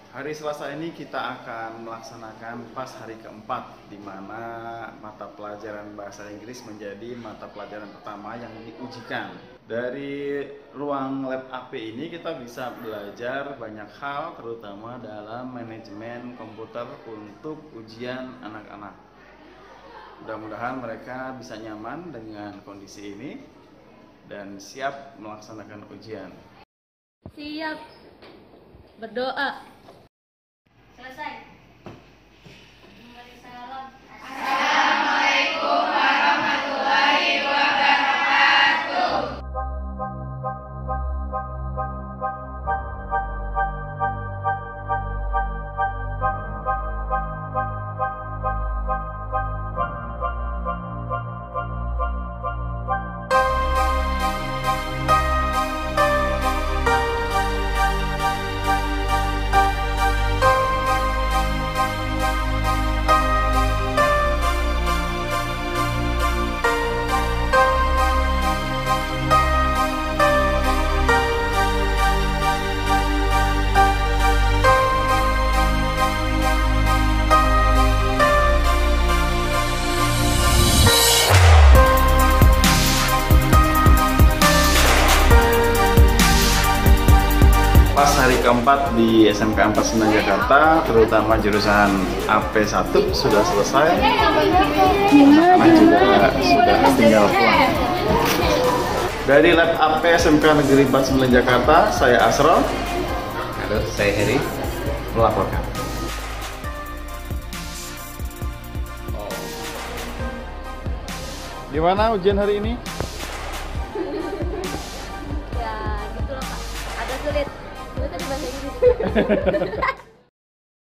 Hari Selasa ini kita akan melaksanakan pas hari keempat, di mana mata pelajaran bahasa Inggris menjadi mata pelajaran pertama yang diujikan. Dari ruang lab AP ini kita bisa belajar banyak hal, terutama dalam manajemen komputer untuk ujian anak-anak. Mudah-mudahan mereka bisa nyaman dengan kondisi ini dan siap melaksanakan ujian. Siap. Berdoa. Selesai. Salam. Assalamualaikum warahmatullahi wabarakatuh. Pas hari keempat di SMK 49 Jakarta, terutama jurusan AP1 sudah selesai, anak juga sudah tinggal pulang. Dari lab AP SMK Negeri 49 Jakarta, saya Asrol. Halo, saya Heri melaporkan. Gimana ujian hari ini? Ya, gitu loh Pak. Agak sulit. Itu tadi bahasa Inggris.